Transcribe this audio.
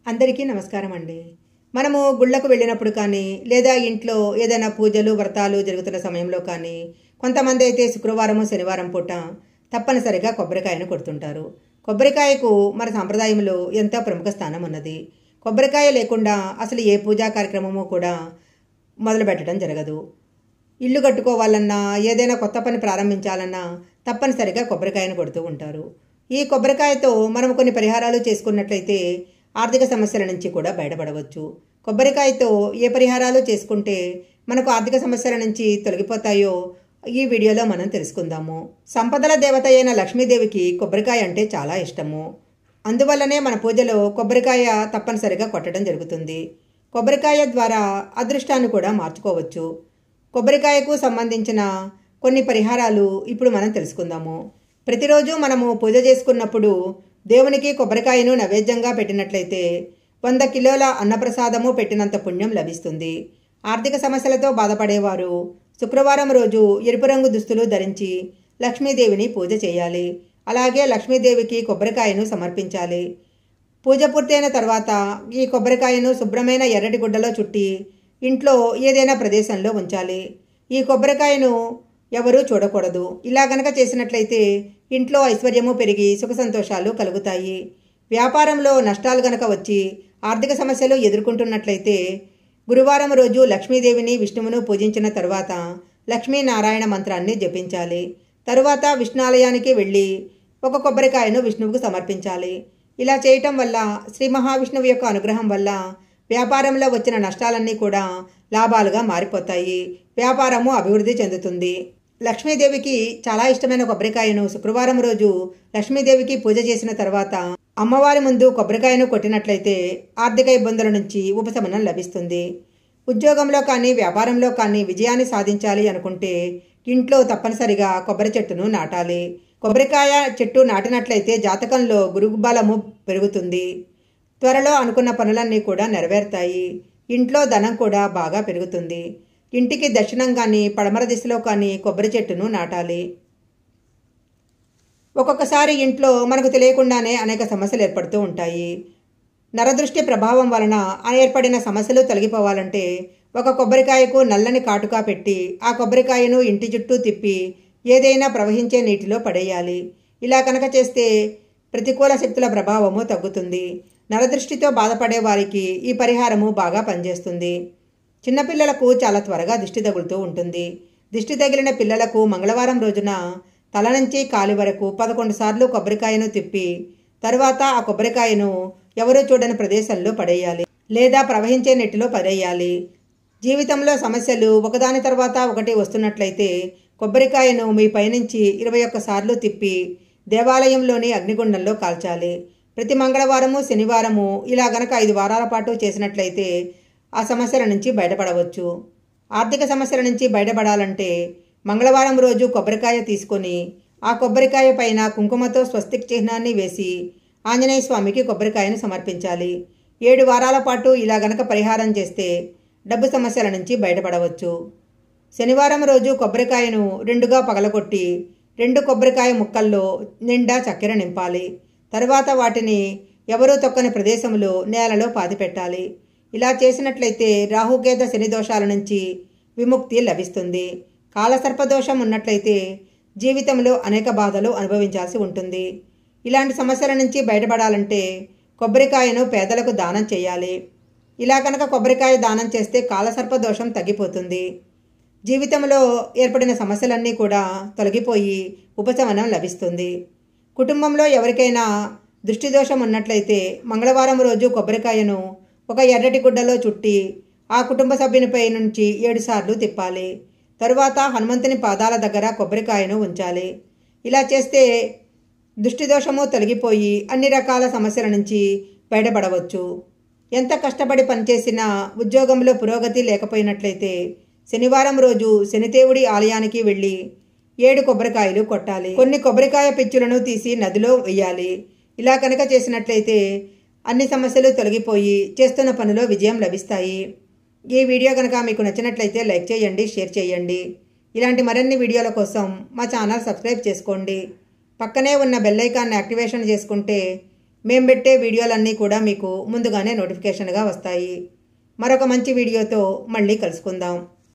అందరికీ నమస్కారం అండి. మనము గుళ్ళకు వెళ్ళినప్పుడు కానీ లేదా ఇంట్లో ఏదైనా పూజలు వ్రతాలు జరుగుతున్న సమయంలో కానీ కొంతమంది అయితే శుక్రవారము శనివారం పూట తప్పనిసరిగా కొబ్బరికాయను కొడుతుంటారు. కొబ్బరికాయకు మన సాంప్రదాయంలో ఎంతో ప్రముఖ స్థానం ఉన్నది. కొబ్బరికాయ లేకుండా అసలు ఏ పూజా కార్యక్రమము కూడా మొదలు పెట్టడం జరగదు. ఇల్లు కట్టుకోవాలన్నా ఏదైనా కొత్త పని ప్రారంభించాలన్నా తప్పనిసరిగా కొబ్బరికాయను కొడుతూ ఉంటారు. ఈ కొబ్బరికాయతో మనం కొన్ని పరిహారాలు చేసుకున్నట్లయితే ఆర్థిక సమస్యల నుంచి కూడా బయటపడవచ్చు. కొబ్బరికాయతో ఏ పరిహారాలు చేసుకుంటే మనకు ఆర్థిక సమస్యల నుంచి తొలగిపోతాయో ఈ వీడియోలో మనం తెలుసుకుందాము. సంపదల దేవత అయిన లక్ష్మీదేవికి కొబ్బరికాయ అంటే చాలా ఇష్టము. అందువల్లనే మన పూజలో కొబ్బరికాయ తప్పనిసరిగా కొట్టడం జరుగుతుంది. కొబ్బరికాయ ద్వారా అదృష్టాన్ని కూడా మార్చుకోవచ్చు. కొబ్బరికాయకు సంబంధించిన కొన్ని పరిహారాలు ఇప్పుడు మనం తెలుసుకుందాము. ప్రతిరోజు మనము పూజ చేసుకున్నప్పుడు దేవునికి కొబ్బరికాయను నైవేద్యంగా పెట్టినట్లయితే 100 కిలోల అన్నప్రసాదము పెట్టినంత పుణ్యం లభిస్తుంది. ఆర్థిక సమస్యలతో బాధపడేవారు శుక్రవారం రోజు ఎరుపు రంగు దుస్తులు ధరించి లక్ష్మీదేవిని పూజ చేయాలి. అలాగే లక్ష్మీదేవికి కొబ్బరికాయను సమర్పించాలి. పూజ పూర్తయిన తర్వాత ఈ కొబ్బరికాయను శుభ్రమైన ఎర్రటి గుడ్డలో చుట్టి ఇంట్లో ఏదైనా ప్రదేశంలో ఉంచాలి. ఈ కొబ్బరికాయను ఎవరూ చూడకూడదు. ఇలా గనక చేసినట్లయితే ఇంట్లో ఐశ్వర్యము పెరిగి సుఖ సంతోషాలు కలుగుతాయి. వ్యాపారంలో నష్టాలు గనక వచ్చి ఆర్థిక సమస్యలు ఎదుర్కొంటున్నట్లయితే గురువారం రోజు లక్ష్మీదేవిని విష్ణువును పూజించిన తరువాత లక్ష్మీనారాయణ మంత్రాన్ని జపించాలి. తరువాత విష్ణాలయానికి వెళ్ళి ఒక కొబ్బరికాయను విష్ణువుకు సమర్పించాలి. ఇలా చేయటం వల్ల శ్రీ మహావిష్ణువు యొక్క అనుగ్రహం వల్ల వ్యాపారంలో వచ్చిన నష్టాలన్నీ కూడా లాభాలుగా మారిపోతాయి. వ్యాపారము అభివృద్ధి చెందుతుంది. లక్ష్మీదేవికి చాలా ఇష్టమైన కొబ్బరికాయను శుక్రవారం రోజు లక్ష్మీదేవికి పూజ చేసిన తర్వాత అమ్మవారి ముందు కొబ్బరికాయను కొట్టినట్లయితే ఆర్థిక ఇబ్బందుల నుంచి ఉపశమనం లభిస్తుంది. ఉద్యోగంలో కానీ వ్యాపారంలో కానీ విజయాన్ని సాధించాలి అనుకుంటే ఇంట్లో తప్పనిసరిగా కొబ్బరి చెట్టును నాటాలి. కొబ్బరికాయ చెట్టు నాటినట్లయితే జాతకంలో గురుబలము పెరుగుతుంది. త్వరలో అనుకున్న పనులన్నీ కూడా నెరవేరుతాయి. ఇంట్లో ధనం కూడా బాగా పెరుగుతుంది. ఇంటికి దక్షిణం కానీ పడమర దిశలో కానీ కొబ్బరి చెట్టును నాటాలి. ఒక్కొక్కసారి ఇంట్లో మనకు తెలియకుండానే అనేక సమస్యలు ఏర్పడుతూ ఉంటాయి. నరదృష్టి ప్రభావం వలన ఏర్పడిన సమస్యలు తొలగిపోవాలంటే ఒక కొబ్బరికాయకు నల్లని కాటుకా పెట్టి ఆ కొబ్బరికాయను ఇంటి చుట్టూ తిప్పి ఏదైనా ప్రవహించే నీటిలో పడేయాలి. ఇలా కనుక చేస్తే ప్రతికూల శక్తుల ప్రభావము తగ్గుతుంది. నరదృష్టితో బాధపడే వారికి ఈ పరిహారము బాగా పనిచేస్తుంది. చిన్నపిల్లలకు చాలా త్వరగా దిష్టి తగులుతూ ఉంటుంది. దిష్టి తగిలిన పిల్లలకు మంగళవారం రోజున తల నుంచి కాలి వరకు 11 సార్లు కొబ్బరికాయను తిప్పి తరువాత ఆ కొబ్బరికాయను ఎవరూ చూడని ప్రదేశంలో పడేయాలి లేదా ప్రవహించే నీటిలో పడేయాలి. జీవితంలో సమస్యలు ఒకదాని తర్వాత ఒకటి వస్తున్నట్లయితే కొబ్బరికాయను మీ పైనుంచి 21 సార్లు తిప్పి దేవాలయంలోని అగ్నిగుండంలో కాల్చాలి. ప్రతి మంగళవారము శనివారము ఇలా గనక 5 వారాల పాటు చేసినట్లయితే ఆ సమస్యల నుంచి బయటపడవచ్చు. ఆర్థిక సమస్యల నుంచి బయటపడాలంటే మంగళవారం రోజు కొబ్బరికాయ తీసుకొని ఆ కొబ్బరికాయ పైన కుంకుమతో స్వస్తిక్ చిహ్నాన్ని వేసి ఆంజనేయ స్వామికి కొబ్బరికాయను సమర్పించాలి. 7 వారాల పాటు ఇలా గనక పరిహారం చేస్తే డబ్బు సమస్యల నుంచి బయటపడవచ్చు. శనివారం రోజు కొబ్బరికాయను 2గా పగలగొట్టి 2 కొబ్బరికాయ ముక్కల్లో నిండా చక్కెర నింపాలి. తరువాత వాటిని ఎవరూ తొక్కని ప్రదేశంలో నేలలో పాతిపెట్టాలి. ఇలా చేసినట్లయితే రాహుకేత శని దోషాల నుంచి విముక్తి లభిస్తుంది. కాలసర్పదోషం ఉన్నట్లయితే జీవితంలో అనేక బాధలు అనుభవించాల్సి ఉంటుంది. ఇలాంటి సమస్యల నుంచి బయటపడాలంటే కొబ్బరికాయను పేదలకు దానం చేయాలి. ఇలా కనుక కొబ్బరికాయ దానం చేస్తే కాలసర్పదోషం తగ్గిపోతుంది. జీవితంలో ఏర్పడిన సమస్యలన్నీ కూడా తొలగిపోయి ఉపశమనం లభిస్తుంది. కుటుంబంలో ఎవరికైనా దృష్టిదోషం ఉన్నట్లయితే మంగళవారం రోజు కొబ్బరికాయను ఒక ఎర్రటి గుడ్డలో చుట్టి ఆ కుటుంబ సభ్యునిపై నుంచి 7 సార్లు తిప్పాలి. తరువాత హనుమంతుని పాదాల దగ్గర కొబ్బరికాయను ఉంచాలి. ఇలా చేస్తే దృష్టిదోషము తొలగిపోయి అన్ని రకాల సమస్యల నుంచి బయటపడవచ్చు. ఎంత కష్టపడి పనిచేసినా ఉద్యోగంలో పురోగతి లేకపోయినట్లయితే శనివారం రోజు శనిదేవుడి ఆలయానికి వెళ్ళి 7 కొబ్బరికాయలు కొట్టాలి. కొన్ని కొబ్బరికాయ పిచ్చులను తీసి నదిలో వేయాలి. ఇలా కనుక చేసినట్లయితే అన్ని సమస్యలు తొలగిపోయి చేస్తున్న పనిలో విజయం లభిస్తాయి. ఈ వీడియో కనుక మీకు నచ్చినట్లయితే లైక్ చేయండి, షేర్ చేయండి. ఇలాంటి మరిన్ని వీడియోల కోసం మా ఛానల్ సబ్స్క్రైబ్ చేసుకోండి. పక్కనే ఉన్న బెల్ ఐకాన్ని యాక్టివేషన్ చేసుకుంటే మేము పెట్టే వీడియోలన్నీ కూడా మీకు ముందుగానే నోటిఫికేషన్గా వస్తాయి. మరొక మంచి వీడియోతో మళ్ళీ కలుసుకుందాం.